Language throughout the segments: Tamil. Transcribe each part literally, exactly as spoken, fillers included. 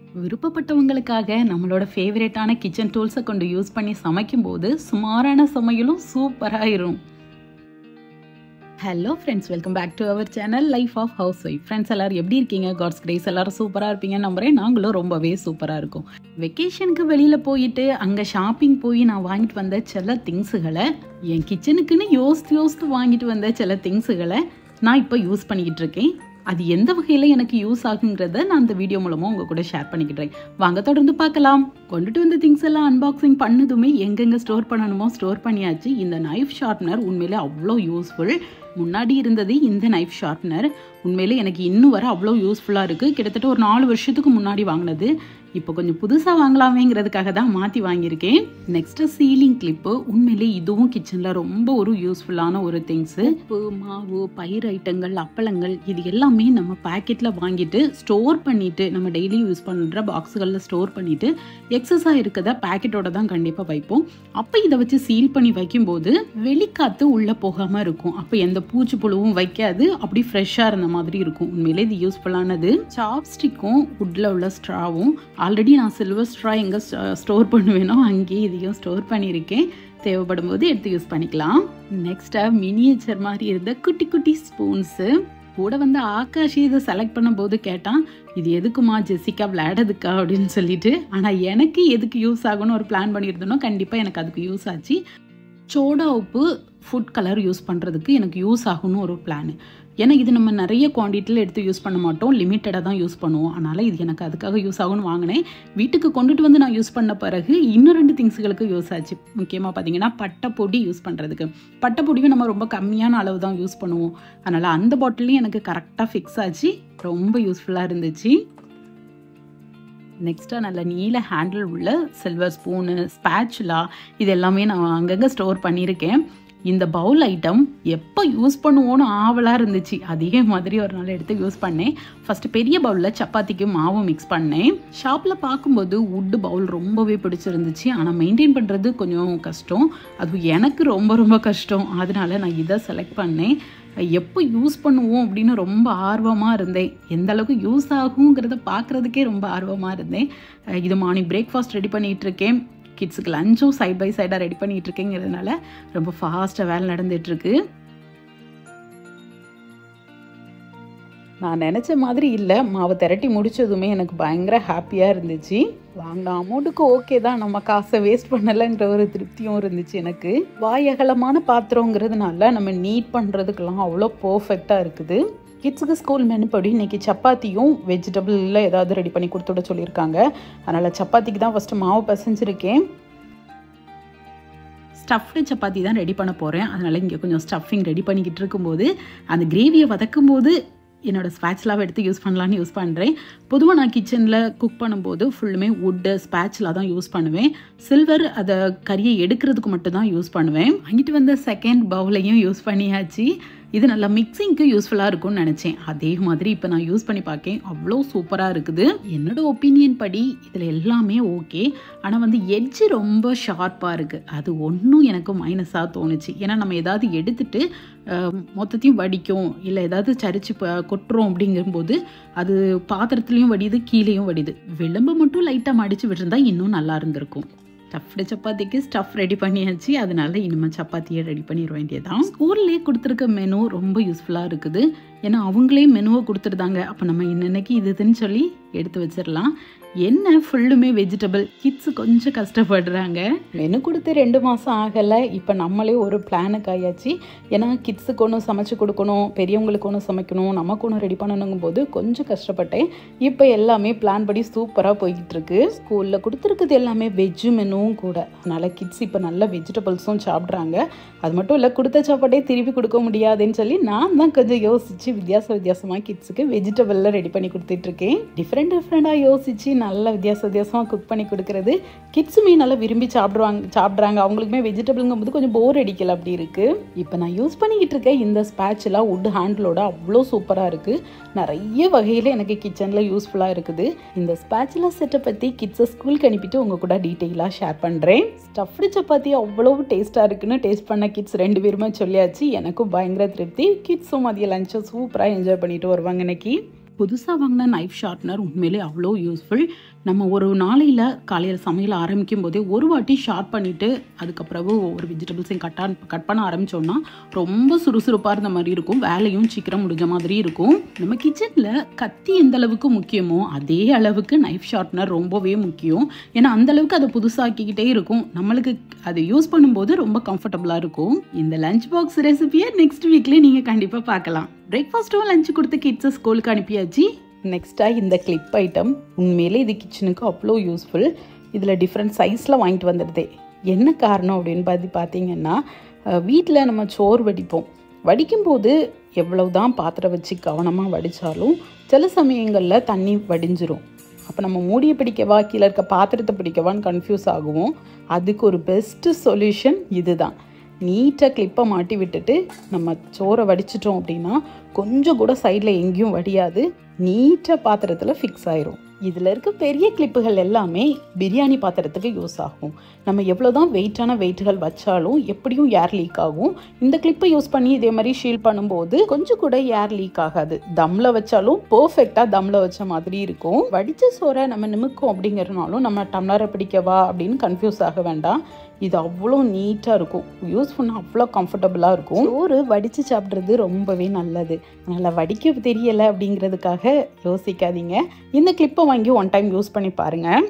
விருப்பப்பட்டவங்களுக்காக நம்மளோட ஃபேவரட்டான கிச்சன் டூல்ஸை கொண்டு யூஸ் பண்ணி சமைக்கும்போது சுமாரான சமையலும் சூப்பராயிரும். Hello friends, welcome back to our channel life of housewife. Friends எல்லாரும் எப்படி இருக்கீங்க? காட்ஸ் கிரேஸ் எல்லாரும் சூப்பராக இருப்பீங்க நம்புறேன். நாங்களும் ரொம்பவே சூப்பராக இருக்கும். வெக்கேஷனுக்கு வெளியில் போயிட்டு அங்கே ஷாப்பிங் போய் நான் வாங்கிட்டு வந்த சில திங்ஸுகளை, என் கிச்சனுக்குன்னு யோசித்து யோசித்து வாங்கிட்டு வந்த சில திங்ஸுகளை நான் இப்போ யூஸ் பண்ணிக்கிட்டு இருக்கேன். அது எந்த வகையில் எனக்கு யூஸ் ஆகுங்கிறத நான் இந்த வீடியோ மூலமாக உங்கள் கூட ஷேர் பண்ணிக்கிட்டேன். வாங்க தொடர்ந்து பார்க்கலாம். கொண்டுட்டு வந்த திங்ஸ் எல்லாம் அன்பாக்சிங் பண்ணதுமே எங்கெங்கே ஸ்டோர் பண்ணணுமோ ஸ்டோர் பண்ணியாச்சு. இந்த நைஃப் ஷார்ப்னர் உண்மையிலே அவ்வளோ யூஸ்ஃபுல். முன்னாடி இருந்தது இந்த நைஃப் ஷார்ப்னர் உண்மையிலே எனக்கு இன்னும் வர அவ்வளோ யூஸ்ஃபுல்லாக இருக்குது. கிட்டத்தட்ட ஒரு நாலு வருஷத்துக்கு முன்னாடி வாங்கினது. இப்போ கொஞ்சம் புதுசாக வாங்கலாமேங்கிறதுக்காக தான் மாற்றி வாங்கியிருக்கேன். Next sealing clip. உண்மையிலே இதுவும் கிச்சனில் ரொம்ப ஒரு யூஸ்ஃபுல்லான ஒரு திங்ஸு. உப்பு, மாவு, பயிர் ஐட்டங்கள், அப்பளங்கள் இது எல்லாமே நம்ம பேக்கெட்டில் வாங்கிட்டு ஸ்டோர் பண்ணிவிட்டு நம்ம டெய்லி யூஸ் பண்ணுற பாக்ஸுகளில் ஸ்டோர் பண்ணிவிட்டு எக்ஸஸாக இருக்கிறத பேக்கெட்டோட தான் கண்டிப்பாக வைப்போம். அப்போ இதை வச்சு சீல் பண்ணி வைக்கும்போது வெளிக்காற்று உள்ளே போகாமல் இருக்கும். அப்போ எந்த பூச்சி புழுவும் வைக்காது, அப்படி ஃப்ரெஷ்ஷாக இருந்த மாதிரி இருக்கும். உண்மையிலே இது யூஸ்ஃபுல்லானது. சாப்ஸ்டிக்கும் வுட்டில் உள்ள ஸ்ட்ராவும் ஆல்ரெடி நான் சில்வர் ஸ்ட்ரா எங்கே ஸ்டோர் பண்ணுவேனோ அங்கேயே இதையும் ஸ்டோர் பண்ணியிருக்கேன். தேவைப்படும் போது எடுத்து யூஸ் பண்ணிக்கலாம். நெக்ஸ்ட்டாக மினியேச்சர் மாதிரி இருந்த குட்டி குட்டி ஸ்பூன்ஸு. கூட வந்து ஆகாஷ் இதை செலக்ட் பண்ணும்போது கேட்டான், இது எதுக்குமா ஜெசிகா விளையாடுறதுக்கா அப்படின்னு சொல்லிட்டு. ஆனால் எனக்கு எதுக்கு யூஸ் ஆகும்னு ஒரு பிளான் பண்ணியிருந்தோன்னா கண்டிப்பாக எனக்கு அதுக்கு யூஸ் ஆச்சு. சோடா உப்பு ஃபுட் கலர் யூஸ் பண்ணுறதுக்கு எனக்கு யூஸ் ஆகும்னு ஒரு பிளான். ஏன்னா இது நம்ம நிறைய குவான்டிட்டியில் எடுத்து யூஸ் பண்ண மாட்டோம், லிமிட்டடாக தான் யூஸ் பண்ணுவோம். அதனால் இது எனக்கு அதுக்காக யூஸ் ஆகும்னு வாங்கினேன். வீட்டுக்கு கொண்டுட்டு வந்து நான் யூஸ் பண்ண பிறகு இன்னும் ரெண்டு திங்ஸுகளுக்கு யூஸ் ஆச்சு. முக்கியமாக பார்த்தீங்கன்னா பட்டை பொடி யூஸ் பண்ணுறதுக்கு. பட்டை பொடியும் நம்ம ரொம்ப கம்மியான அளவு தான் யூஸ் பண்ணுவோம். அதனால் அந்த பாட்டிலையும் எனக்கு கரெக்டாக ஃபிக்ஸ் ஆச்சு. ரொம்ப யூஸ்ஃபுல்லாக இருந்துச்சு. நெக்ஸ்ட்டாக நல்ல நீல ஹேண்டில் உள்ள சில்வர் ஸ்பூனு, ஸ்பேச்சுலா இது எல்லாமே நான் அங்கங்கே ஸ்டோர் பண்ணியிருக்கேன். இந்த பவுல் ஐட்டம் எப்போ யூஸ் பண்ணுவோன்னு ஆவலாக இருந்துச்சு. அதே மாதிரி ஒரு நாள் எடுத்து யூஸ் பண்ணேன். ஃபஸ்ட்டு பெரிய பவுலில் சப்பாத்திக்கு மாவு மிக்ஸ் பண்ணேன். ஷாப்பில் பார்க்கும்போது வுட்டு பவுல் ரொம்பவே பிடிச்சிருந்துச்சு. ஆனால் மெயின்டைன் பண்ணுறது கொஞ்சம் கஷ்டம். அது எனக்கு ரொம்ப ரொம்ப கஷ்டம். அதனால நான் இதை செலக்ட் பண்ணேன். எப்போ யூஸ் பண்ணுவோம் அப்படின்னு ரொம்ப ஆர்வமாக இருந்தேன். எந்த அளவுக்கு யூஸ் ஆகுங்கிறத பார்க்குறதுக்கே ரொம்ப ஆர்வமாக இருந்தேன். இது மார்னிங் பிரேக்ஃபாஸ்ட் ரெடி பண்ணிகிட்டு இருக்கேன். கிட்ஸுக்கு லஞ்சும் சைட் பை சைடாக ரெடி பண்ணிகிட்டு இருக்கேங்கிறதுனால ரொம்ப ஃபாஸ்ட்டாக வேலை நடந்துகிட்ருக்கு. நான் நினச்ச மாதிரி இல்லை. மாவை திரட்டி முடித்ததுமே எனக்கு பயங்கர ஹாப்பியாக இருந்துச்சு. வாங்கின அமௌண்ட்டுக்கு ஓகே தான், நம்ம காசை வேஸ்ட் பண்ணலைங்கிற ஒரு திருப்தியும் இருந்துச்சு எனக்கு. வாயகலமான பாத்திரங்கிறதுனால நம்ம நீட் பண்ணுறதுக்கெல்லாம் அவ்வளோ பர்ஃபெக்டாக இருக்குது. கிட்ஸுக்கு ஸ்கூல் மெனு படி இன்றைக்கி சப்பாத்தியும் வெஜிடபிளில் ஏதாவது ரெடி பண்ணி கொடுத்துட சொல்லியிருக்காங்க. அதனால் சப்பாத்திக்கு தான் ஃபஸ்ட்டு மாவு பசைஞ்சிருக்கேன். ஸ்டஃப்டு சப்பாத்தி தான் ரெடி பண்ண போகிறேன். அதனால் இங்கே கொஞ்சம் ஸ்டஃபிங் ரெடி பண்ணிக்கிட்டு இருக்கும்போது அந்த கிரேவியை வதக்கும் போது என்னோடய ஸ்பேச்சுலாவை எடுத்து யூஸ் பண்ணலான்னு யூஸ் பண்ணுறேன். பொதுவாக நான் கிச்சனில் குக் பண்ணும்போது ஃபுல்லுமே வுட்டு ஸ்பேச்சுலா தான் யூஸ் பண்ணுவேன். சில்வர் அதை கறியை எடுக்கிறதுக்கு மட்டும் தான் யூஸ் பண்ணுவேன். வாங்கிட்டு வந்த செகண்ட் பவுலையும் யூஸ் பண்ணியாச்சு. இது நல்லா மிக்சிங்க்கு யூஸ்ஃபுல்லாக இருக்கும்னு நினச்சேன். அதே மாதிரி இப்போ நான் யூஸ் பண்ணி பார்க்கேன். அவ்வளோ சூப்பராக இருக்குது. என்னோட ஒப்பீனியன் படி இதில் எல்லாமே ஓகே. ஆனால் வந்து எட்ஜு ரொம்ப ஷார்ப்பாக இருக்குது. அது ஒன்றும் எனக்கு மைனஸாக தோணுச்சு. ஏன்னா நம்ம ஏதாவது எடுத்துட்டு மொத்தத்தையும் வடிக்கும், இல்லை ஏதாவது சரிச்சு கொட்டுறோம் அப்படிங்கும்போது அது பாத்திரத்துலேயும் வடியுது, கீழேயும் வடியுது. விளம்பு மட்டும் லைட்டாக மடித்து விட்டுருந்தா இன்னும் நல்லா இருந்திருக்கும். ஸ்டஃப்டு சப்பாத்திக்கு ஸ்டஃப் ரெடி பண்ணியாச்சு. அதனால இனிமேல் சப்பாத்தியை ரெடி பண்ணிட வேண்டியதான். ஸ்கூல்லேயே கொடுத்துருக்க மெனு ரொம்ப யூஸ்ஃபுல்லாக இருக்குது. ஏன்னா அவங்களே மெனுவை கொடுத்துருந்தாங்க. அப்போ நம்ம இன்னைக்கு இதுன்னு சொல்லி எடுத்து வச்சிடலாம். என்ன ஃபுல்லுமே வெஜிடபிள். கிட்ஸு கொஞ்சம் கஷ்டப்படுறாங்க. மெனு கொடுத்து ரெண்டு மாதம் ஆகலை. இப்போ நம்மளே ஒரு பிளானுக்கு ஆயாச்சு. ஏன்னா கிட்ஸுக்கு ஒன்றும் சமைச்சு கொடுக்கணும், பெரியவங்களுக்கு ஒன்றும் சமைக்கணும், நமக்கு ஒன்றும் ரெடி பண்ணணுங்கும் போது கொஞ்சம் கஷ்டப்பட்டேன். இப்போ எல்லாமே பிளான் படி சூப்பராக போய்கிட்டு இருக்கு. ஸ்கூலில் கொடுத்துருக்குது எல்லாமே வெஜ்ஜு மெனுவும் கூட. அதனால் கிட்ஸ் இப்போ நல்ல வெஜிடபிள்ஸும் சாப்பிட்றாங்க. அது மட்டும் இல்லை, கொடுத்த சாப்பாட்டே திருப்பி கொடுக்க முடியாதுன்னு சொல்லி நான் தான் கொஞ்சம் யோசிச்சு வித்தியாச வித்தியாசமாக கிட்ஸுக்கு வெஜிடபிளில் ரெடி பண்ணி கொடுத்துட்ருக்கேன். டிஃப்ரெண்ட் டிஃப்ரெண்ட்டாக யோசிச்சு நல்ல வித்தியாச வித்தியாசமாக குக் பண்ணி கொடுக்குறது. கிட்ஸுமே நல்லா விரும்பி சாப்பிடுவாங்க சாப்பிட்றாங்க அவங்களுக்குமே வெஜிடபிள்ங்கும் போது கொஞ்சம் போர் அடிக்கல அப்படி இருக்குது. இப்போ நான் யூஸ் பண்ணிக்கிட்டு இருக்கேன் இந்த ஸ்பேச்சுலா வுட் ஹேண்டிலோட அவ்வளோ சூப்பராக இருக்குது. நிறைய வகையில் எனக்கு கிச்சனில் யூஸ்ஃபுல்லாக இருக்குது. இந்த ஸ்பேச்சுலா செட்டை பற்றி கிட்ஸை ஸ்கூலுக்கு அனுப்பிட்டு உங்கள் கூட டீட்டெயிலாக ஷேர் பண்ணுறேன். ஸ்டஃப்டு சப்பாத்தி அவ்வளோ டேஸ்ட்டாக இருக்குன்னு டேஸ்ட் பண்ண கிட்ஸ் ரெண்டு பேருமே சொல்லியாச்சு. எனக்கும் பயங்கர திருப்தி. கிட்ஸும் மதிய லஞ்சை சூப்பராக என்ஜாய் பண்ணிட்டு வருவாங்க இன்னைக்கு. புதுசாக வாங்கின நைஃப் ஷார்ப்னர் உண்மையிலே அவ்வளோ யூஸ்ஃபுல். நம்ம ஒரு நாளையில் காலையில் சமையல் ஆரம்பிக்கும் போதே ஒரு வாட்டி ஷார்ப் பண்ணிவிட்டு அதுக்கப்புறம் ஒரு வெஜிடபிள்ஸையும் கட்டா கட் பண்ண ஆரம்பித்தோம்னா ரொம்ப சுறுசுறுப்பாக இருந்த மாதிரி இருக்கும், வேலையும் சீக்கிரம் முடிஞ்ச மாதிரி இருக்கும். நம்ம கிச்சனில் கத்தி எந்த அளவுக்கு முக்கியமோ அதே அளவுக்கு நைஃப் ஷார்ப்னர் ரொம்பவே முக்கியம். ஏன்னா அந்தளவுக்கு அதை புதுசாக்கிக்கிட்டே இருக்கும், நம்மளுக்கு அதை யூஸ் பண்ணும்போது ரொம்ப கம்ஃபர்டபுளாக இருக்கும். இந்த லஞ்ச் பாக்ஸ் ரெசிபியை நெக்ஸ்ட் வீக்லேயே நீங்கள் கண்டிப்பாக பார்க்கலாம். பிரேக்ஃபாஸ்ட்டும் லஞ்ச் கொடுத்து கிட்ஸை ஸ்கூலுக்கு அனுப்பியாச்சு. நெக்ஸ்ட்டாக இந்த கிளிப் ஐட்டம் உண்மையிலே இது கிச்சனுக்கு அவ்வளோ யூஸ்ஃபுல். இதில் டிஃப்ரெண்ட் சைஸில் வாங்கிட்டு வந்துடுதே. என்ன காரணம் அப்படின்னு பார்த்து பார்த்தீங்கன்னா, வீட்டில் நம்ம சோறு வடிப்போம், வடிக்கும்போது எவ்வளவு தான் பாத்திரம் வச்சு கவனமாக வடித்தாலும் சில சமயங்களில் தண்ணி வடிஞ்சிரும். அப்போ நம்ம மூடியை பிடிக்கவா கீழே இருக்க பாத்திரத்தை பிடிக்கவான்னு கன்ஃபியூஸ் ஆகுவோம். அதுக்கு ஒரு பெஸ்ட்டு சொல்யூஷன் இது தான். நீட்டாக கிளிப்பை மாட்டி விட்டுட்டு நம்ம சோறை வடிச்சிட்டோம் அப்படின்னா கொஞ்சம் கூட சைடில் எங்கேயும் வடியாது, நீட்டாக பாத்திரத்தில் ஃபிக்ஸ் ஆயிரும். இதில் இருக்க பெரிய கிளிப்புகள் எல்லாமே பிரியாணி பாத்திரத்துக்கு யூஸ் ஆகும். நம்ம எவ்வளோ தான் வெயிட்டான வெயிட்டுகள் வச்சாலும் எப்படியும் ஏர் லீக் ஆகும். இந்த கிளிப்பை யூஸ் பண்ணி இதே மாதிரி ஷீல் பண்ணும்போது கொஞ்சம் கூட ஏர் லீக் ஆகாது. தம்மில் வச்சாலும் பர்ஃபெக்டாக தம்மில் வச்ச மாதிரி இருக்கும். வடித்த சோறை நம்ம நிமிக்கும் அப்படிங்கிறனாலும் நம்ம டம்ளரை பிடிக்கவா அப்படின்னு கன்ஃபியூஸ் ஆக வேண்டாம். இது அவ்வளோ நீட்டாக இருக்கும், யூஸ் பண்ண அவ்வளோ கம்ஃபர்டபுளாக இருக்கும். சோறு வடித்து சாப்பிட்றது ரொம்பவே நல்லது. அதனால் வடிக்க தெரியலை அப்படிங்கிறதுக்காக யோசிக்காதீங்க. இந்த கிளிப்பை வாங்கி ஒன் டைம் யூஸ் பண்ணி பாருங்கள்.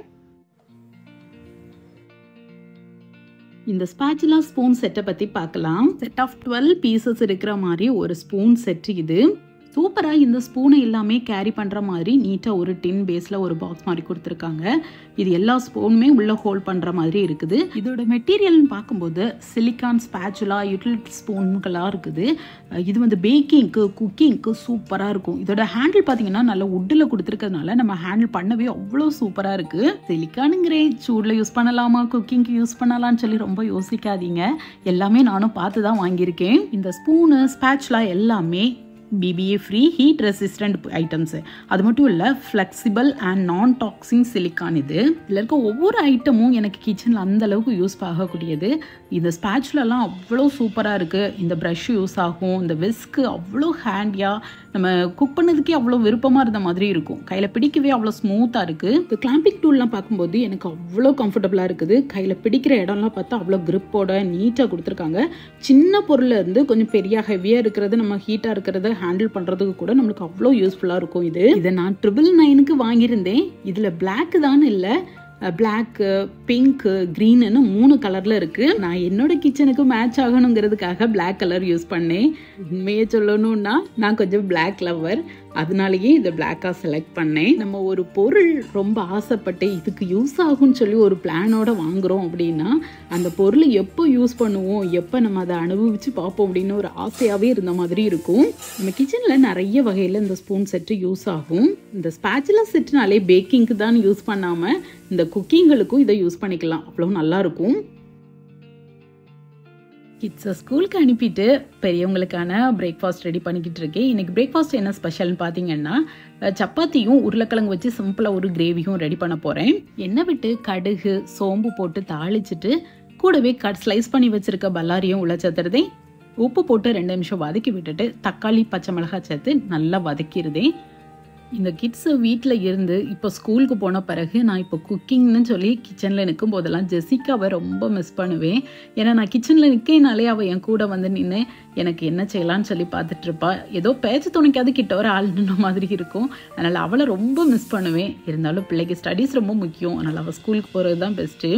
இந்த ஸ்பாச்சுலா ஸ்பூன் செட்டை பற்றி பார்க்கலாம். செட் ஆஃப் டுவெல் பீசஸ் இருக்கிற மாதிரி ஒரு ஸ்பூன் செட் இது. சூப்பராக இந்த ஸ்பூனை எல்லாமே கேரி பண்ணுற மாதிரி நீட்டாக ஒரு டின் பேஸில் ஒரு பாக்ஸ் மாதிரி கொடுத்துருக்காங்க. இது எல்லா ஸ்பூனுமே உள்ளே ஹோல்ட் பண்ணுற மாதிரி இருக்குது. இதோட மெட்டீரியல்னு பார்க்கும்போது சிலிக்கான் ஸ்பேச்சுலா யூட்டிலிட்டி ஸ்பூன்களாக இருக்குது. இது வந்து பேக்கிங்க்கு குக்கிங்க்கு சூப்பராக இருக்கும். இதோட ஹேண்டில் பார்த்தீங்கன்னா நல்ல உட்டில் கொடுத்துருக்கிறதுனால நம்ம ஹேண்டில் பண்ணவே அவ்வளோ சூப்பராக இருக்குது. சிலிக்கானுங்கிறே சூடில் யூஸ் பண்ணலாமா குக்கிங்க்கு யூஸ் பண்ணலான்னு சொல்லி ரொம்ப யோசிக்காதீங்க. எல்லாமே நானும் பார்த்து தான் வாங்கியிருக்கேன். இந்த ஸ்பூனு ஸ்பேச்சுலா எல்லாமே B B A free heat resistant items. அது மட்டும் இல்லை, flexible and non toxic silicone. இது இதில் இருக்க ஒவ்வொரு ஐட்டமும் எனக்கு கிச்சனில் அந்த அளவுக்கு யூஸ் ஆகக்கூடியது. இந்த ஸ்பேச்சுலலாம் அவ்வளோ சூப்பராக இருக்குது. இந்த ப்ரஷ் யூஸ் ஆகும். இந்த விஸ்க்கு அவ்வளோ ஹேண்டியாக நம்ம குக் பண்ணதுக்கே அவ்வளோ விருப்பமாக இருந்த மாதிரி இருக்கும். கையில் பிடிக்கவே அவ்வளோ ஸ்மூத்தாக இருக்குது. இந்த கிளாம்பிங் டூல்லாம் பார்க்கும்போது எனக்கு அவ்வளோ கம்ஃபர்டபுளாக இருக்குது. கையில் பிடிக்கிற இடம்லாம் பார்த்தா அவ்வளோ கிரிப்போட நீட்டாக கொடுத்துருக்காங்க. சின்ன பொருளில் இருந்து கொஞ்சம் பெரிய ஹெவியாக இருக்கிறது, நம்ம ஹீட்டாக இருக்கிறத ஹேண்டில் பண்ணுறதுக்கு கூட நம்மளுக்கு அவ்வளோ யூஸ்ஃபுல்லாக இருக்கும். இது இதை நான் ட்ரிபிள் நைனுக்கு வாங்கியிருந்தேன். இதில் பிளாக்கு தான் இல்லை, பிளாக்கு, பிங்க்கு, க்ரீன்னு மூணு கலரில் இருக்குது. நான் என்னோட கிச்சனுக்கு மேட்ச் ஆகணுங்கிறதுக்காக பிளாக் கலர் யூஸ் பண்ணேன். உண்மையை சொல்லணும்னா நான் கொஞ்சம் பிளாக் லவர், அதனாலேயே இதை பிளாக்காக செலக்ட் பண்ணேன். நம்ம ஒரு பொருள் ரொம்ப ஆசைப்பட்டு இதுக்கு யூஸ் ஆகும்னு சொல்லி ஒரு பிளானோட வாங்குகிறோம் அப்படின்னா அந்த பொருளை எப்போ யூஸ் பண்ணுவோம், எப்போ நம்ம அதை அனுபவித்து பார்ப்போம் அப்படின்னு ஒரு ஆசையாகவே இருந்த மாதிரி இருக்கும். நம்ம கிச்சனில் நிறைய வகையில் இந்த ஸ்பூன் செட்டு யூஸ் ஆகும். இந்த ஸ்பேச்சுலா செட்டுனாலே பேக்கிங்க்கு தான் யூஸ் பண்ணாமல் இந்த குக்கிங்களுக்கும் இதை யூஸ் பண்ணிக்கலாம், அவ்வளோ நல்லாயிருக்கும். கிட்ஸை ஸ்கூலுக்கு அனுப்பிட்டு பெரியவங்களுக்கான பிரேக்ஃபாஸ்ட் ரெடி பண்ணிக்கிட்டு இருக்கேன். இன்றைக்கி பிரேக்ஃபாஸ்ட் என்ன ஸ்பெஷல்னு பார்த்தீங்கன்னா, சப்பாத்தியும் உருளைக்கிழங்கு வச்சு சிம்பிளாக ஒரு கிரேவியும் ரெடி பண்ண போகிறேன். எண்ணெய் விட்டு கடுகு சோம்பு போட்டு தாளிச்சிட்டு கூடவே கட் ஸ்லைஸ் பண்ணி வச்சுருக்க பல்லாரியும் உள்ள சேர்த்துறதேன். உப்பு போட்டு ரெண்டு நிமிஷம் வதக்கி விட்டுட்டு தக்காளி பச்சை மிளகாய் சேர்த்து நல்லா வதக்கிடுதேன். இந்த கிட்ஸு வீட்டில் இருந்து இப்போ ஸ்கூலுக்கு போன பிறகு நான் இப்போ குக்கிங்னு சொல்லி கிச்சனில் நிற்கும் போதெல்லாம் ஜெசிகாவை ரொம்ப மிஸ் பண்ணுவேன். ஏன்னா நான் கிச்சனில் நிற்கினாலே அவள் என் கூட வந்து நின்று எனக்கு என்ன செய்யலான்னு சொல்லி பார்த்துட்ருப்பா. ஏதோ பேச்சு துணைக்காது கிட்ட வர ஆளுன்ற மாதிரி இருக்கும். அதனால் அவளை ரொம்ப மிஸ் பண்ணுவேன். இருந்தாலும் பிள்ளைக்கு ஸ்டடீஸ் ரொம்ப முக்கியம், அதனால் அவள் ஸ்கூலுக்கு போகிறது தான் பெஸ்ட்டு.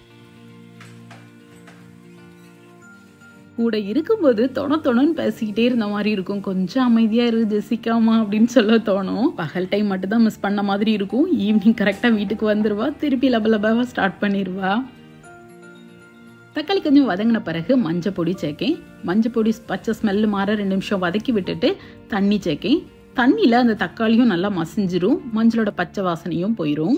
கூட இருக்கும்போது தொண தொணன்னு பேசிக்கிட்டே இருந்த மாதிரி இருக்கும். கொஞ்சம் அமைதியாக இரு ஜெசிகாமா அப்படின்னு சொல்ல தோணும். பகல் டைம் மட்டும் தான் மிஸ் பண்ண மாதிரி இருக்கும். ஈவினிங் கரெக்டாக வீட்டுக்கு வந்துடுவா, திருப்பி லப லபாவாக ஸ்டார்ட் பண்ணிடுவா. தக்காளி கொஞ்சம் வதங்கின பிறகு மஞ்சள் பொடி சேர்க்கேன். மஞ்சள் பொடி பச்சை ஸ்மெல்லு மாற ரெண்டு நிமிஷம் வதக்கி விட்டுட்டு தண்ணி சேர்க்கேன். தண்ணியில் அந்த தக்காளியும் நல்லா மசிஞ்சிரும், மஞ்சளோட பச்சை வாசனையும் போயிடும்.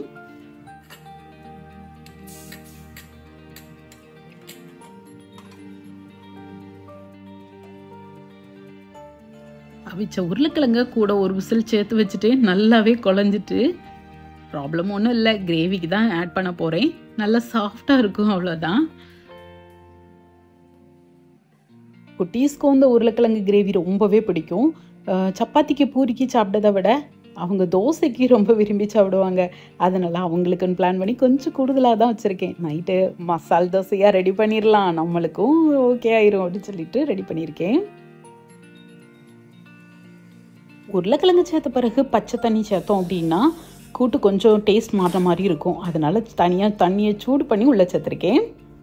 அவிச்ச உருளைக்கிழங்க கூட ஒரு விசில் சேர்த்து வச்சுட்டு நல்லாவே குழஞ்சிட்டு, ப்ராப்ளம் ஒன்றும் இல்லை, கிரேவிக்கு தான் ஆட் பண்ண போகிறேன். நல்லா சாஃப்டாக இருக்கும், அவ்வளோதான். குட்டீஸ்க்கும் இந்த உருளைக்கிழங்கு கிரேவி ரொம்பவே பிடிக்கும். சப்பாத்திக்கு பூரிக்கு சாப்பிட்டதை விட அவங்க தோசைக்கு ரொம்ப விரும்பி சாப்பிடுவாங்க. அதனால அவங்களுக்குன்னு பிளான் பண்ணி கொஞ்சம் கூடுதலாக தான் வச்சுருக்கேன். நைட்டு மசால் தோசையாக ரெடி பண்ணிடலாம், நம்மளுக்கும் ஓகே ஆயிரும் அப்படின்னு சொல்லிட்டு ரெடி பண்ணியிருக்கேன். உருளைக்கிழங்கு சேர்த்த பிறகு பச்சை தண்ணி சேர்த்தோம் அப்படின்னா கூட்டு கொஞ்சம் டேஸ்ட் மாறுற மாதிரி இருக்கும். அதனால தனியாக தண்ணியை சூடு பண்ணி உள்ளே சேர்த்துருக்கேன்.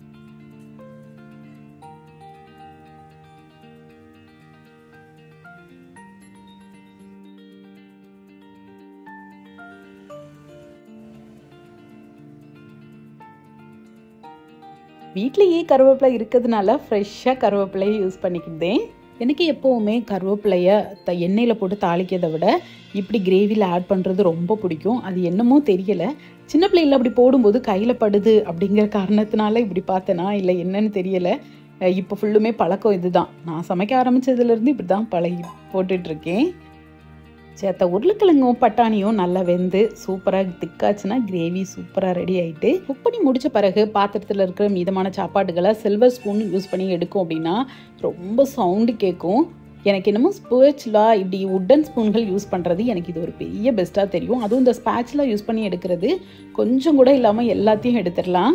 வீட்லேயே கருவேப்பிலை இருக்கிறதுனால ஃப்ரெஷ்ஷாக கருவேப்பிலையை யூஸ் பண்ணிக்கிட்டேன். எனக்கு எப்போவுமே கருவேப்பிலையை த எண்ணெயில் போட்டு தாளிக்கிறதை விட இப்படி கிரேவியில் ஆட் பண்ணுறது ரொம்ப பிடிக்கும். அது என்னமோ தெரியலை, சின்ன பிள்ளையில் அப்படி போடும்போது கையில் படுது அப்படிங்கிற காரணத்தினால இப்படி பார்த்தேனா இல்லை என்னன்னு தெரியலை. இப்போ ஃபுல்லுமே பழக்கம் இதுதான். நான் சமைக்க ஆரம்பித்ததுலேருந்து இப்படி தான் பழகி போட்டுட்ருக்கேன். சேர்த்த உருளைக்கிழங்கும் பட்டாணியும் நல்லா வெந்து சூப்பராக திக்காச்சுன்னா கிரேவி சூப்பராக ரெடி ஆகிட்டு, குக் பண்ணி முடித்த பிறகு பாத்திரத்தில் இருக்கிற மீதமான சாப்பாடுகளை சில்வர் ஸ்பூன் யூஸ் பண்ணி எடுக்கும் அப்படின்னா ரொம்ப சவுண்டு கேட்கும். எனக்கு என்னமோ ஸ்பேச்சுலா இப்படி உட்டன் ஸ்பூன்கள் யூஸ் பண்ணுறது எனக்கு இது ஒரு பெரிய பெஸ்ட்டாக தெரியும். அதுவும் இந்த ஸ்பேச்சுலா யூஸ் பண்ணி எடுக்கிறது கொஞ்சம் கூட இல்லாமல் எல்லாத்தையும் எடுத்துடலாம்.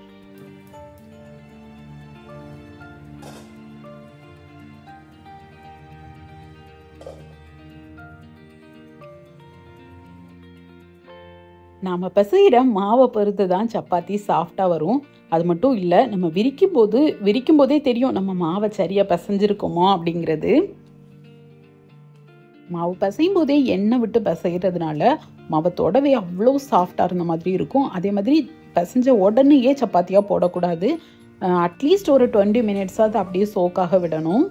நாம் பிசைகிற மாவை பொறுத்து தான் சப்பாத்தி சாஃப்டாக வரும். அது மட்டும் இல்லை, நம்ம விரிக்கும் போது விரிக்கும் போதே தெரியும் நம்ம மாவை சரியாக பிசைஞ்சிருக்கோமோ அப்படிங்கிறது. மாவு பிசையும் போதே எண்ணெய் விட்டு பிசைகிறதுனால மாவை தொடவே அவ்வளோ சாஃப்டாக இருந்த மாதிரி இருக்கும். அதே மாதிரி பிசைஞ்ச உடனேயே சப்பாத்தியாக போடக்கூடாது. அட்லீஸ்ட் ஒரு டுவெண்ட்டி மினிட்ஸாவது அப்படியே சோக்காக விடணும்.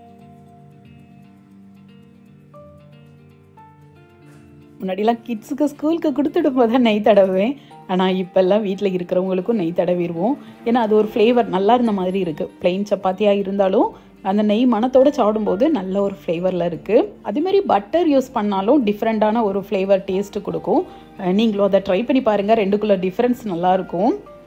முன்னாடிலாம் கிட்ஸுக்கு ஸ்கூலுக்கு கொடுத்துடும் போது தான் நெய் தடவுவேன். ஆனால் இப்போல்லாம் வீட்டில் இருக்கிறவங்களுக்கும் நெய் தடவிடுவோம். ஏன்னா அது ஒரு ஃப்ளேவர் நல்லா இருந்த மாதிரி இருக்குது. பிளெயின் சப்பாத்தியாக இருந்தாலும் அந்த நெய் மணத்தோடு சாப்பிடும்போது நல்ல ஒரு ஃப்ளேவரில் இருக்குது. அதேமாதிரி பட்டர் யூஸ் பண்ணாலும் டிஃப்ரெண்ட்டான ஒரு ஃப்ளேவர் டேஸ்ட்டு கொடுக்கும். நீங்களும் அதை ட்ரை பண்ணி பாருங்கள், ரெண்டுக்குள்ள டிஃப்ரென்ஸ் நல்லாயிருக்கும்.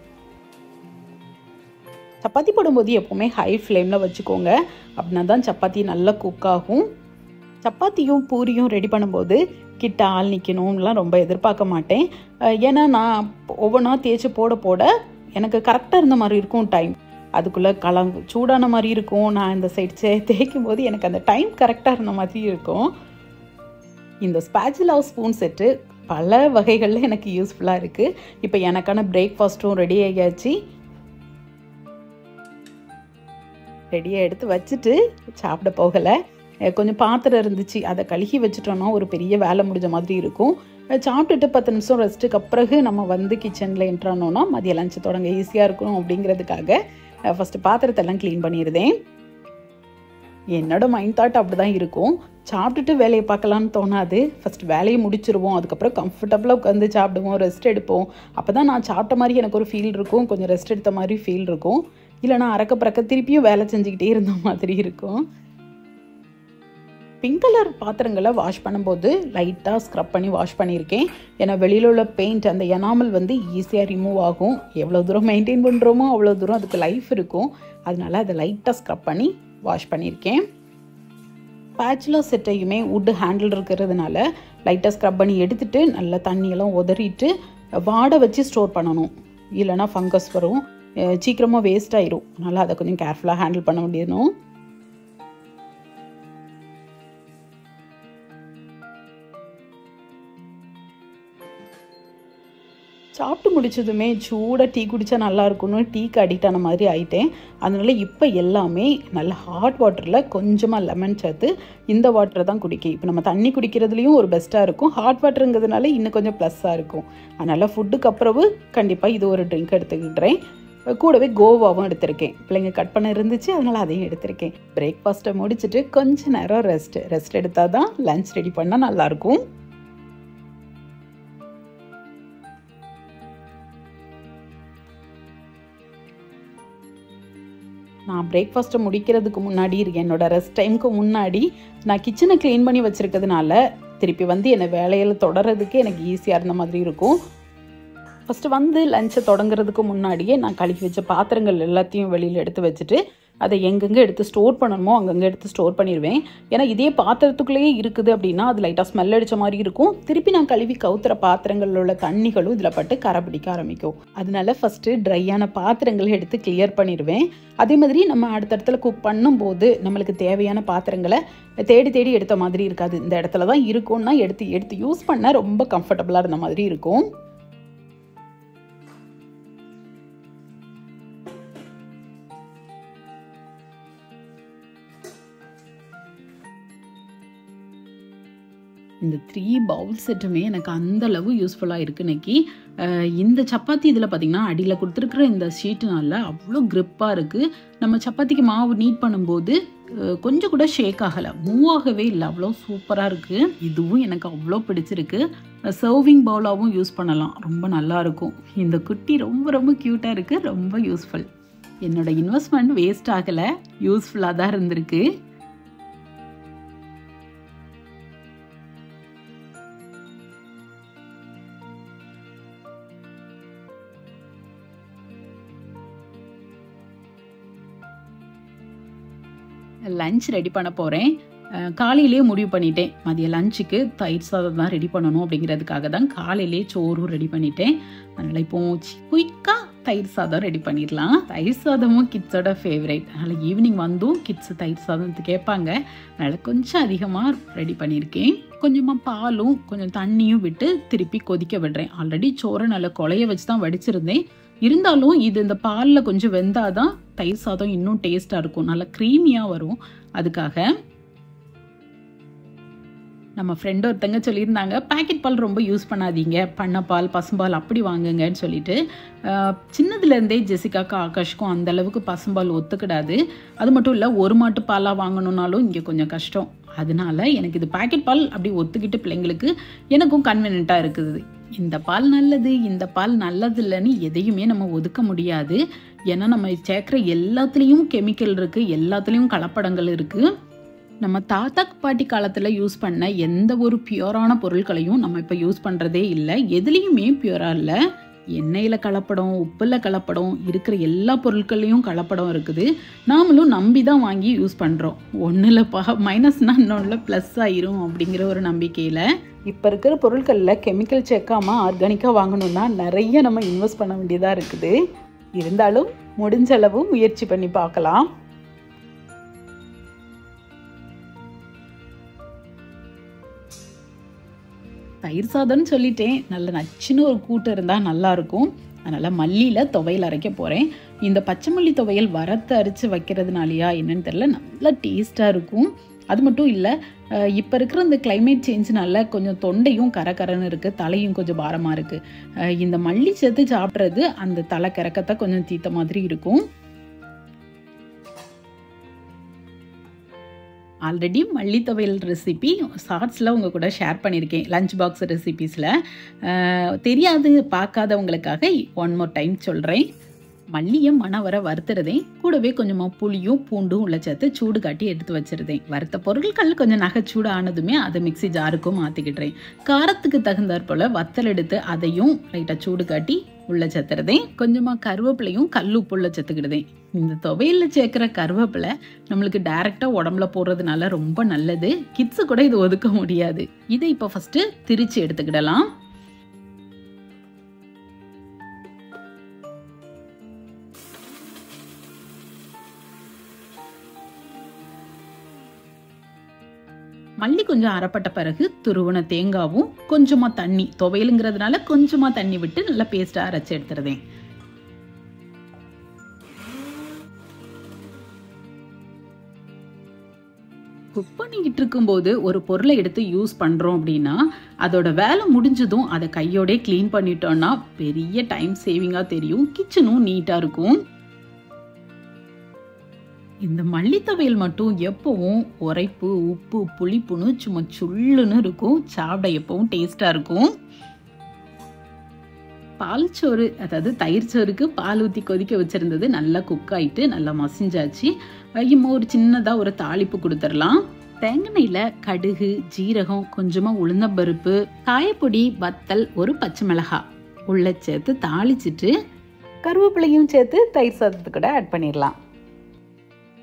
சப்பாத்தி போடும்போது எப்போவுமே ஹை ஃப்ளேமில் வச்சுக்கோங்க, அப்படின்னா தான் சப்பாத்தி நல்லா குக் ஆகும். சப்பாத்தியும் பூரியும் ரெடி பண்ணும்போது கிட்ட ஆள் நிற்கணும்லாம் ரொம்ப எதிர்பார்க்க மாட்டேன். ஏன்னா நான் ஒவ்வொன்றா தேய்ச்சி போட போட எனக்கு கரெக்டாக இருந்த மாதிரி இருக்கும் டைம். அதுக்குள்ளே கலம் சூடான மாதிரி இருக்கும். நான் இந்த சைட் சே தேய்க்கும் போது எனக்கு அந்த டைம் கரெக்டாக இருந்த மாதிரி இருக்கும். இந்த ஸ்பேச்சுலா ஸ்பூன் செட்டு பல வகைகளில் எனக்கு யூஸ்ஃபுல்லாக இருக்குது. இப்போ எனக்கான பிரேக்ஃபாஸ்ட்டும் ரெடி ஆகியாச்சு. ரெடியாக எடுத்து வச்சுட்டு சாப்பிட போகலை. கொஞ்சம் பாத்திரம் இருந்துச்சு, அதை கழுகி வச்சுட்டோன்னா ஒரு பெரிய வேலை முடிஞ்ச மாதிரி இருக்கும். சாப்பிட்டுட்டு பத்து நிமிஷம் ரெஸ்ட்டுக்கு அப்புறம் நம்ம வந்து கிச்சனில் என்ட்ரானோன்னா மதிய லஞ்சு தொடங்க ஈஸியாக இருக்கணும் அப்படிங்கிறதுக்காக ஃபஸ்ட்டு பாத்திரத்தெல்லாம் க்ளீன் பண்ணிடுதேன். என்னோடய மைண்ட் தாட் அப்படி தான் இருக்கும். சாப்பிட்டுட்டு வேலையை பார்க்கலான்னு தோணாது. ஃபஸ்ட்டு வேலையை முடிச்சிருவோம், அதுக்கப்புறம் கம்ஃபர்டபுளாக உட்காந்து சாப்பிடுவோம், ரெஸ்ட் எடுப்போம். அப்போ தான் நான் சாப்பிட்ட மாதிரி எனக்கு ஒரு ஃபீல் இருக்கும், கொஞ்சம் ரெஸ்ட் எடுத்த மாதிரி ஃபீல் இருக்கும். இல்லைனா அறக்க பறக்க திருப்பியும் வேலை செஞ்சுக்கிட்டே இருந்த மாதிரி இருக்கும். பிங்க் கலர் பாத்திரங்களை வாஷ் பண்ணும்போது லைட்டாக ஸ்க்ரப் பண்ணி வாஷ் பண்ணியிருக்கேன். ஏன்னா வெளியில் உள்ள பெயிண்ட் அந்த எனாமல் வந்து ஈஸியாக ரிமூவ் ஆகும். எவ்வளோ தூரம் மெயின்டைன் பண்ணுறோமோ அவ்வளோ தூரம் அதுக்கு லைஃப் இருக்கும். அதனால அதை லைட்டாக ஸ்க்ரப் பண்ணி வாஷ் பண்ணியிருக்கேன். ஸ்பேச்சுலா செட்டையுமே வுட் ஹேண்டில் இருக்கிறதுனால லைட்டாக ஸ்க்ரப் பண்ணி எடுத்துகிட்டு நல்லா தண்ணியெல்லாம் உதறிட்டு வாடை வச்சு ஸ்டோர் பண்ணணும். இல்லைனா ஃபங்கஸ் வரும், சீக்கிரமாக வேஸ்ட் ஆயிரும். அதனால் அதை கொஞ்சம் கேர்ஃபுல்லாக ஹேண்டில் பண்ண முடியணும். சாப்பிட்டு முடிச்சதுமே சூடாக டீ குடித்தா நல்லா இருக்கும்னு டீக்கு அடிக்ட் ஆன மாதிரி ஆகிட்டேன். அதனால இப்போ எல்லாமே நல்ல ஹாட் வாட்டரில் கொஞ்சமாக லெமன் சேர்த்து இந்த வாட்டரை தான் குடிக்க. இப்போ நம்ம தண்ணி குடிக்கிறதுலையும் ஒரு பெஸ்ட்டாக இருக்கும், ஹாட் வாட்டருங்கிறதுனால இன்னும் கொஞ்சம் ப்ளஸ்ஸாக இருக்கும். அதனால் ஃபுட்டுக்கு அப்புறவு கண்டிப்பாக இது ஒரு ட்ரிங்க் எடுத்துக்கிட்டுறேன். கூடவே கோவாவும் எடுத்திருக்கேன். பிள்ளைங்க கட் பண்ண இருந்துச்சு, அதனால் அதையும் எடுத்திருக்கேன். பிரேக்ஃபாஸ்ட்டை முடிச்சுட்டு கொஞ்சம் நேரம் ரெஸ்ட் ரெஸ்ட் எடுத்தால் தான் லன்ச் ரெடி பண்ணால் நல்லாயிருக்கும். நான் பிரேக்ஃபாஸ்ட்டை முடிக்கிறதுக்கு முன்னாடி என்னோடய ரெஸ்ட் டைமுக்கு முன்னாடி நான் கிச்சனை க்ளீன் பண்ணி வச்சுருக்கிறதுனால திருப்பி வந்து என்னை வேலையில் தொடர்றதுக்கு எனக்கு ஈஸியாக இருந்த மாதிரி இருக்கும். ஃபஸ்ட்டு வந்து லஞ்சை தொடங்குறதுக்கு முன்னாடியே நான் கழுவி வச்ச பாத்திரங்கள் எல்லாத்தையும் வெளியில் எடுத்து வச்சுட்டு அதை எங்கெங்கே எடுத்து ஸ்டோர் பண்ணணுமோ அங்கங்கே எடுத்து ஸ்டோர் பண்ணிடுவேன். ஏன்னா இதே பாத்திரத்துக்குள்ளேயே இருக்குது அப்படின்னா அது லைட்டாக ஸ்மெல் அடித்த மாதிரி இருக்கும். திருப்பி நான் கழுவி கவுத்துற பாத்திரங்களில் உள்ள தண்ணிகளும் இதில் பட்டு கரை பிடிக்க ஆரம்பிக்கும். அதனால ஃபஸ்ட்டு ட்ரையான பாத்திரங்களை எடுத்து கிளியர் பண்ணிடுவேன். அதே மாதிரி நம்ம அடுத்தடுத்துல குக் பண்ணும்போது நம்மளுக்கு தேவையான பாத்திரங்களை தேடி தேடி எடுத்த மாதிரி இருக்காது. இந்த இடத்துல தான் இருக்கும்னா எடுத்து எடுத்து யூஸ் பண்ண ரொம்ப கம்ஃபர்டபுளாக இருந்த மாதிரி இருக்கும். இந்த த்ரீ பவுல் செட்டுமே எனக்கு அந்தளவு யூஸ்ஃபுல்லாக இருக்குது இன்னைக்கு. இந்த சப்பாத்தி இதில் பார்த்திங்கன்னா அடியில் கொடுத்துருக்குற இந்த ஷீட்டுனால அவ்வளோ க்ரிப்பாக இருக்குது. நம்ம சப்பாத்திக்கு மாவு நீட் பண்ணும்போது கொஞ்சம் கூட ஷேக் ஆகலை, மூவ் ஆகவே இல்லை, அவ்வளோ சூப்பராக இருக்குது. இதுவும் எனக்கு அவ்வளோ பிடிச்சிருக்கு. சர்விங் பவுலாகவும் யூஸ் பண்ணலாம், ரொம்ப நல்லாயிருக்கும். இந்த குட்டி ரொம்ப ரொம்ப க்யூட்டாக இருக்குது, ரொம்ப யூஸ்ஃபுல். என்னோடய இன்வெஸ்ட்மெண்ட் வேஸ்ட் ஆகலை, யூஸ்ஃபுல்லாக தான் இருந்திருக்கு. லஞ்ச் ரெடி பண்ண போகிறேன். காலையிலே முடிவு பண்ணிட்டேன், மதிய லஞ்சுக்கு தயிர் சாதம் தான் ரெடி பண்ணணும் அப்படிங்கிறதுக்காக தான் காலையிலே சோறும் ரெடி பண்ணிட்டேன். அதனால் இப்போ குயிக்காக தயிர் சாதம் ரெடி பண்ணிடலாம். தயிர் சாதமும் கிட்ஸோட ஃபேவரேட். அதனால் ஈவினிங் வந்தும் கிட்ஸ் தயிர் சாதம் கேட்பாங்க. அதனால் கொஞ்சம் அதிகமாக ரெடி பண்ணியிருக்கேன். கொஞ்சமாக பாலும் கொஞ்சம் தண்ணியும் விட்டு திருப்பி கொதிக்க விடுறேன். ஆல்ரெடி சோறை நல்லா கொலைய வச்சு தான் வடிச்சிருந்தேன். இருந்தாலும் இது இந்த பாலில் கொஞ்சம் வெந்தாதான் தயிர் சாதம் இன்னும் டேஸ்ட்டாக இருக்கும், நல்லா க்ரீமியாக வரும். அதுக்காக நம்ம ஃப்ரெண்டு ஒருத்தங்க சொல்லியிருந்தாங்க, பேக்கெட் பால் ரொம்ப யூஸ் பண்ணாதீங்க, பண்ணப்பால் பசும்பால் அப்படி வாங்குங்கன்னு சொல்லிட்டு. சின்னதுலேருந்தே ஜெசிகாக்கும் ஆகாஷுக்கும் அந்த அளவுக்கு பசும்பால் ஒத்துக்கிடாது. அது மட்டும் இல்லை, ஒரு மாட்டு பாலாக வாங்கணுன்னாலும் இங்கே கொஞ்சம் கஷ்டம். அதனால எனக்கு இது பேக்கெட் பால் அப்படி ஒத்துக்கிட்டு பிள்ளைங்களுக்கு எனக்கும் கன்வீனியண்ட்டாக இருக்குது. இந்த பால் நல்லது, இந்த பால் நல்லது இல்லைன்னு எதையுமே நம்ம ஒதுக்க முடியாது. ஏன்னா நம்ம சேர்க்குற எல்லாத்துலேயும் கெமிக்கல் இருக்குது, எல்லாத்துலேயும் கலப்படங்கள் இருக்குது. நம்ம தாத்தா பாட்டி காலத்தில் யூஸ் பண்ண எந்த ஒரு பியூரான பொருட்களையும் நம்ம இப்போ யூஸ் பண்ணுறதே இல்லை. எதுலேயுமே பியூராக இல்லை. எண்ணெயில் கலப்படம், உப்பில் கலப்படம், இருக்கிற எல்லா பொருட்கள்லையும் கலப்படம் இருக்குது. நாமளும் நம்பி தான் வாங்கி யூஸ் பண்ணுறோம். ஒன்றில் பா மைனஸ்னால் இன்னொன்றில் ப்ளஸ் ஆயிரும் அப்படிங்கிற ஒரு நம்பிக்கையில் இப்போ இருக்கிற பொருட்களில் கெமிக்கல் சேர்க்காமல் ஆர்கானிக்காக வாங்கணுன்னா நிறைய நம்ம இன்வெஸ்ட் பண்ண வேண்டியதாக இருக்குது. இருந்தாலும் முடிஞ்ச அளவு முயற்சி பண்ணி பார்க்கலாம். தயிர் சாதம்னு சொல்லிட்டேன், நல்ல நச்சுன்னு ஒரு கூட்டு இருந்தால் நல்லாயிருக்கும். அதனால் மல்லியில் துவையல் அரைக்க போகிறேன். இந்த பச்சை மல்லி துவையல் வரத்து அரைச்சி வைக்கிறதுனாலையா என்னன்னு தெரியல, நல்லா டேஸ்ட்டாக இருக்கும். அது மட்டும் இல்லை, இப்போ இருக்கிற இந்த கிளைமேட் சேஞ்சுனால கொஞ்சம் தொண்டையும் கரகரன்னு இருக்குது, தலையும் கொஞ்சம் பாரமாக இருக்குது. இந்த மல்லி சேர்த்து சாப்பிட்றது அந்த தலை கறக்கத்தை கொஞ்சம் தீத்த மாதிரி இருக்கும். ஆல்ரெடி மல்லி துவையல் ரெசிபி ஷார்ட்ஸில் உங்கள் கூட ஷேர் பண்ணியிருக்கேன், லஞ்ச் பாக்ஸ் ரெசிபீஸில். தெரியாது பார்க்காதவங்களுக்காக ஒன் மோர் டைம் சொல்கிறேன். மல்லியை மண வர வறுத்துறதேன், கூடவே கொஞ்சமாக புளியும் பூண்டும் உள்ள சேர்த்து சூடு காட்டி எடுத்து வச்சுருதேன். வறுத்த பொருட்கள் கொஞ்சம் நகைச்சூடு ஆனதுமே அதை மிக்சி ஜாருக்கும் மாற்றிக்கிட்டுறேன். காரத்துக்கு தகுந்தாற் போல் வத்தல் எடுத்து அதையும் லைட்டாக சூடு காட்டி உள்ள சேர்த்துறதேன். கொஞ்சமாக கருவேப்பிலையும் கல் உப்பு உள்ள சேர்த்துக்கிடுதேன். இந்த துவையலில் சேர்க்குற கருவேப்பிலை நம்மளுக்கு டைரெக்டாக உடம்புல போடுறதுனால ரொம்ப நல்லது. கிட்ஸு கூட இது ஒதுக்க முடியாது. இதை இப்போ ஃபஸ்ட்டு திரிச்சு எடுத்துக்கிடலாம். மல்லி கொஞ்சம் அரைப்பட்ட பிறகு துருவன தேங்காவும் கொஞ்சமா தண்ணி, துவையலுங்கிறதுனால கொஞ்சமா தண்ணி விட்டு நல்லா பேஸ்டா அரைச்சு எடுத்துறதேன். குக் பண்ணிக்கிட்டு இருக்கும்போது ஒரு பொருளை எடுத்து யூஸ் பண்ணுறோம் அப்படின்னா அதோட வேலை முடிஞ்சதும் அதை கையோடே க்ளீன் பண்ணிட்டோம்னா பெரிய டைம் சேவிங்காக தெரியும், கிச்சனும் நீட்டாக இருக்கும். இந்த மல்லி துவையல் மட்டும் எப்பவும் உரைப்பு உப்பு புளிப்புன்னு சும்மா சுள்ளுன்னு இருக்கும், சாப்பிட எப்பவும் டேஸ்டாக இருக்கும். பால் சோறு, அதாவது தயிர் சோறுக்கு பால் ஊற்றி கொதிக்க வச்சுருந்தது நல்லா குக் ஆகிட்டு நல்லா மசிஞ்சாச்சு. இப்போ ஒரு சின்னதாக ஒரு தாளிப்பு கொடுத்துடலாம். தேங்காயில் கடுகு, ஜீரகம், கொஞ்சமாக உளுந்தம்பருப்பு, காயப்பொடி, வத்தல், ஒரு பச்சை மிளகாய் உள்ள சேர்த்து தாளிச்சிட்டு கருவேப்பிலையும் சேர்த்து தயிர் சாதத்துக்கூட ஆட் பண்ணிடலாம்.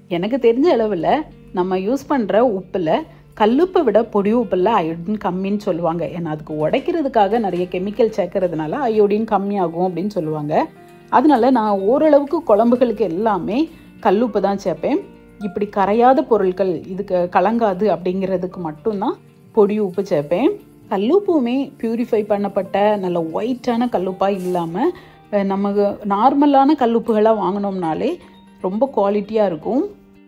எனக்கு தெரிஞ்ச அளவில் நம்ம யூஸ் பண்ணுற உப்பில் கல்லுப்பை விட பொடி உப்பில் அயோடின் கம்மின்னு சொல்லுவாங்க. ஏன்னா அதுக்கு உடைக்கிறதுக்காக நிறைய கெமிக்கல் சேர்க்கறதுனால அயோடின் கம்மியாகும் அப்படின்னு சொல்லுவாங்க. அதனால நான் ஓரளவுக்கு குழம்புகளுக்கு எல்லாமே கல்லுப்பு தான் சேர்ப்பேன். இப்படி கரையாத பொருட்கள் இதுக்கு கலங்காது அப்படிங்கிறதுக்கு மட்டும்தான் பொடி உப்பு சேர்ப்பேன். கல்லுப்புமே பியூரிஃபை பண்ணப்பட்ட நல்ல ஒயிட்டான கல்லுப்பாக இல்லாமல் நமக்கு நார்மலான கல்லுப்புகளாக வாங்கினோம்னாலே ரொம்ப குவாலிட்டியாக இருக்கும்.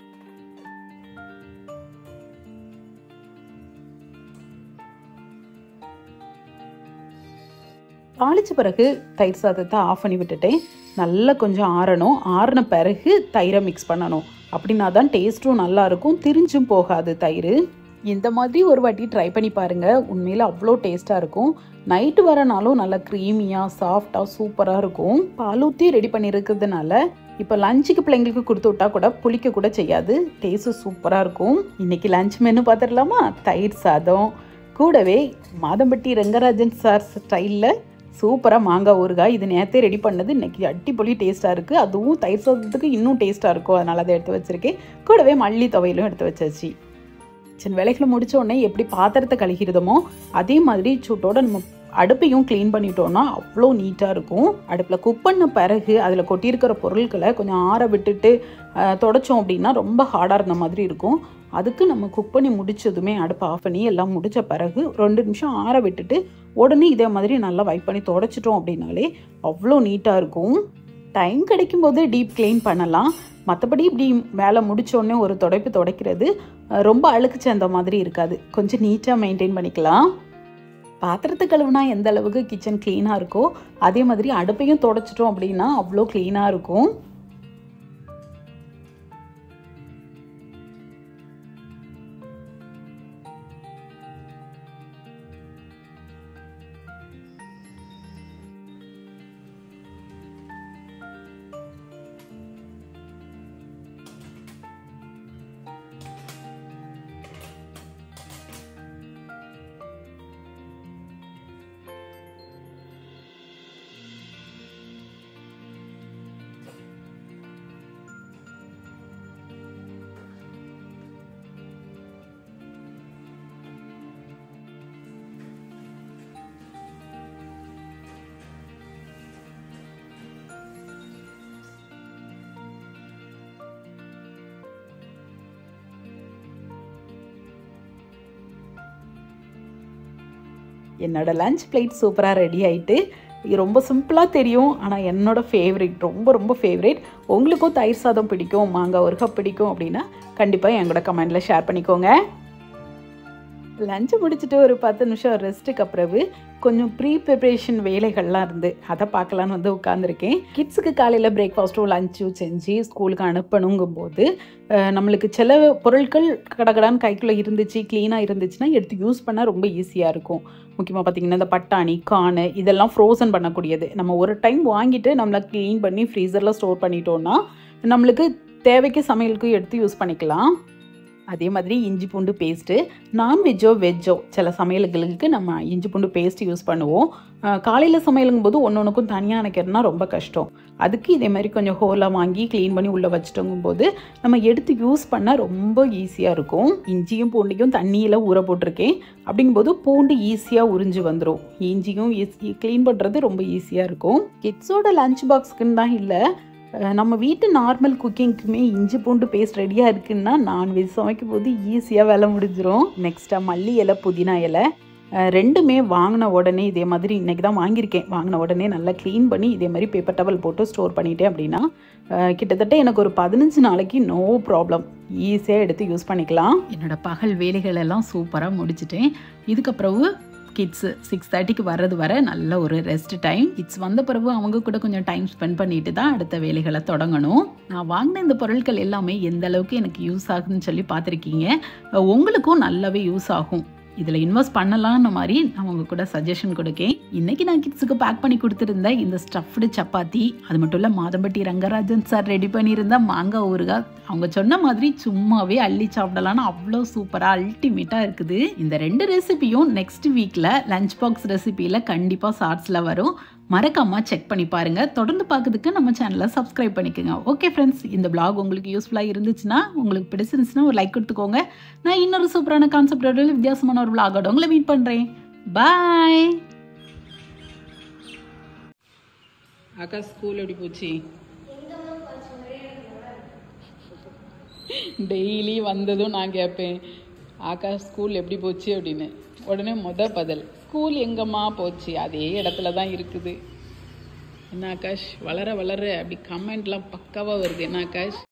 தாளித்த பிறகு தயிர் சாதத்தை ஆஃப் பண்ணி விட்டுட்டேன். நல்லா கொஞ்சம் ஆறணும். ஆறின பிறகு தயிரை மிக்ஸ் பண்ணணும். அப்படின்னா தான் டேஸ்ட்டும் நல்லாயிருக்கும், திரிஞ்சும் போகாது தயிர். இந்த மாதிரி ஒரு வாட்டி ட்ரை பண்ணி பாருங்கள். உண்மையில் அவ்வளோ டேஸ்ட்டாக இருக்கும். நைட்டு வரனாலும் நல்லா க்ரீமியாக சாஃப்டாக சூப்பராக இருக்கும். பாலூற்றி ரெடி பண்ணியிருக்கிறதுனால இப்போ லஞ்சுக்கு பிள்ளைங்களுக்கு கொடுத்து விட்டா கூட புளிக்க கூட செய்யாது. டேஸ்ட்டு சூப்பராக இருக்கும். இன்றைக்கி லஞ்ச் மெனு பார்த்துடலாமா? தயிர் சாதம் கூடவே மாதம்பட்டி ரங்கராஜன் சார் ஸ்டைலில் சூப்பராக மாங்காய் ஊறுகாய். இது நேரத்தே ரெடி பண்ணது. இன்றைக்கி அடிப்பொலி டேஸ்ட்டாக இருக்குது. அதுவும் தயிர் சாதத்துக்கு இன்னும் டேஸ்ட்டாக இருக்கும். அதனால் அதை எடுத்து வச்சுருக்கேன். கூடவே மல்லி துவையிலும் எடுத்து வச்சாச்சு. சின்ன வேலைகளை முடித்த உடனே எப்படி பாத்திரத்தை கழுகிறதமோ அதே மாதிரி சூட்டோட நம்ம அடுப்பையும் க்ளீன் பண்ணிட்டோம்னா அவ்வளோ நீட்டாக இருக்கும். அடுப்பில் குக் பண்ண பிறகு அதில் கொட்டியிருக்கிற பொருட்களை கொஞ்சம் ஆற விட்டுட்டு தொடச்சோம் அப்படின்னா ரொம்ப ஹார்டாக இருந்த மாதிரி இருக்கும். அதுக்கு நம்ம குக் பண்ணி முடித்ததுமே அடுப்பை ஆஃப் பண்ணி எல்லாம் முடித்த பிறகு ரெண்டு நிமிஷம் ஆற விட்டுட்டு உடனே இதே மாதிரி நல்லா வைப் பண்ணி தொடச்சிட்டோம் அப்படின்னாலே அவ்வளோ நீட்டாக இருக்கும். டைம் கிடைக்கும்போது டீப் க்ளீன் பண்ணலாம். மற்றபடி இப்படி வேலை முடித்தோடனே ஒரு துடைப்பு துடைக்கிறது ரொம்ப அழுக்கு சேர்ந்த மாதிரி இருக்காது. கொஞ்சம் நீட்டாக மெயின்டைன் பண்ணிக்கலாம். பாத்திரத்தை கழுவுனா எந்த அளவுக்கு கிச்சன் க்ளீனாக இருக்கோ அதே மாதிரி அடுப்பையும் துடைச்சிட்டோம் அப்படின்னா அவ்வளோ க்ளீனாக இருக்கும். என்னோடய லஞ்ச் பிளேட் சூப்பராக ரெடி ஆகிட்டு. இது ரொம்ப சிம்பிளாக தெரியும், ஆனால் என்னோடய ஃபேவரேட், ரொம்ப ரொம்ப ஃபேவரேட். உங்களுக்கும் தயிர் சாதம் பிடிக்கும், மாங்காய் ஊறுகாய் பிடிக்கும் அப்படின்னா கண்டிப்பாக என் கூட கமெண்டில் ஷேர் பண்ணிக்கோங்க. லஞ்சு முடிச்சுட்டு ஒரு பத்து நிமிஷம் ரெஸ்ட்டுக்கு அப்புறம் கொஞ்சம் ப்ரீ ப்ரிப்ரேஷன் வேலைகள்லாம் இருந்து அதை பார்க்கலான்னு வந்து உட்காந்துருக்கேன். கிட்ஸுக்கு காலையில் பிரேக்ஃபாஸ்ட்டும் லஞ்சும் செஞ்சு ஸ்கூலுக்கு அனுப்பணுங்கும் போது நம்மளுக்கு சில பொருட்கள் கடகடான்னு கைக்குள்ளே இருந்துச்சு, க்ளீனாக இருந்துச்சுன்னா எடுத்து யூஸ் பண்ணால் ரொம்ப ஈஸியாக இருக்கும். முக்கியமாக பார்த்திங்கன்னா இந்த பட்டாணி, கார்னு இதெல்லாம் ஃப்ரோசன் பண்ணக்கூடியது. நம்ம ஒரு டைம் வாங்கிட்டு நம்மளை க்ளீன் பண்ணி ஃப்ரீசரில் ஸ்டோர் பண்ணிட்டோன்னா நம்மளுக்கு தேவைக்கு சமையலுக்கு எடுத்து யூஸ் பண்ணிக்கலாம். அதே மாதிரி இஞ்சி பூண்டு பேஸ்ட்டு, நான்வெஜ்ஜோ வெஜ்ஜோ சில சமையல்களுக்கு நம்ம இஞ்சி பூண்டு பேஸ்ட்டு யூஸ் பண்ணுவோம். காலையில் சமையலுங்கும் போது ஒன்று ஒன்றுக்கும் தனியாக அணைக்கிறதுனா ரொம்ப கஷ்டம். அதுக்கு இதே மாதிரி கொஞ்சம் ஹோலாக வாங்கி க்ளீன் பண்ணி உள்ளே வச்சுட்டோங்கும் போது நம்ம எடுத்து யூஸ் பண்ண ரொம்ப ஈஸியாக இருக்கும். இஞ்சியும் பூண்டையும் தண்ணியில் ஊற போட்டிருக்கேன். அப்படிங்கும்போது பூண்டு ஈஸியாக உறிஞ்சு வந்துடும். இஞ்சியும் ஈஸி க்ளீன் பண்ணுறது ரொம்ப ஈஸியாக இருக்கும். கிட்ஸோட லஞ்ச் பாக்ஸுக்குன்னு தான் இல்லை, நம்ம வீட்டு நார்மல் குக்கிங்க்குமே இஞ்சி பூண்டு பேஸ்ட் ரெடியாக இருக்குன்னா நான்வெஜ் சமைக்கும் போது ஈஸியாக வேலை முடிஞ்சிடும். நெக்ஸ்ட்டாக மல்லி இலை, புதினா இலை ரெண்டுமே வாங்கின உடனே இதே மாதிரி இன்றைக்கி தான் வாங்கியிருக்கேன். வாங்கின உடனே நல்லா க்ளீன் பண்ணி இதே மாதிரி பேப்பர் டவல் போட்டு ஸ்டோர் பண்ணிட்டேன் அப்படின்னா கிட்டத்தட்ட எனக்கு ஒரு பதினஞ்சு நாளைக்கு நோ ப்ராப்ளம் ஈஸியாக எடுத்து யூஸ் பண்ணிக்கலாம். என்னோடய பகல் வேலைகள் எல்லாம் சூப்பராக முடிச்சிட்டேன். இதுக்கப்புறம் கிட்ஸு சிக்ஸ் தேர்ட்டிக்கு வர்றது வர நல்ல ஒரு ரெஸ்ட் டைம். கிட்ஸ் வந்த பிறகு அவங்க கூட கொஞ்சம் டைம் ஸ்பெண்ட் பண்ணிட்டு தான் அடுத்த வேலைகளை தொடங்கணும். நான் வாங்கின இந்த பொருட்கள் எல்லாமே எந்த அளவுக்கு எனக்கு யூஸ் ஆகுதுன்னு சொல்லி பார்த்துருக்கீங்க. உங்களுக்கும் நல்லாவே யூஸ் ஆகும். இதில் இன்வெஸ்ட் பண்ணலான்னு மாதிரி நான் உங்க கூட சஜஷன் கொடுக்கேன். இன்றைக்கி நான் கிட்ஸுக்கு பேக் பண்ணி கொடுத்துருந்தேன் இந்த ஸ்டஃப்டு சப்பாத்தி, அது மட்டும் இல்லை மாதம்பட்டி ரங்கராஜன் சார் ரெடி பண்ணியிருந்த மாங்காய் ஊறுகாய். அவங்க சொன்ன மாதிரி சும்மாவே அள்ளி சாப்பிடலான்னு அவ்வளோ சூப்பராக அல்டிமேட்டாக இருக்குது. இந்த ரெண்டு ரெசிபியும் நெக்ஸ்ட் வீக்கில் லஞ்ச் பாக்ஸ் ரெசிபியில் கண்டிப்பாக ஷார்ட்ஸில் வரும். மறக்காமல் செக் பண்ணி பாருங்கள். தொடர்ந்து பார்க்கறதுக்கு நம்ம சேனலை சப்ஸ்கிரைப் பண்ணிக்கோங்க. ஓகே ஃப்ரெண்ட்ஸ், இந்த vlog உங்களுக்கு யூஸ்ஃபுல்லாக இருந்துச்சுன்னா, உங்களுக்கு பிடிச்சிருந்துச்சுன்னா ஒரு லைக் கொடுத்துக்கோங்க. நான் இன்னொரு சூப்பரான கான்செப்டோட வித்தியாசமான ஒரு vlog-ஓட உங்களை மீட் பண்ணுறேன். பாய். ஆகாஷ் ஸ்கூல் எப்படி போச்சு? டெய்லி வந்ததும் நான் கேட்பேன், ஆகாஷ் ஸ்கூல் எப்படி போச்சு அப்படின்னு. உடனே முத பதில், ஸ்கூல் எங்கம்மா போச்சு, அதே இடத்துல தான் இருக்குது. என்ன ஆகாஷ், வளர வளர அப்படி கமெண்ட்லாம் பக்காவாக வருது. என்ன ஆகாஷ்?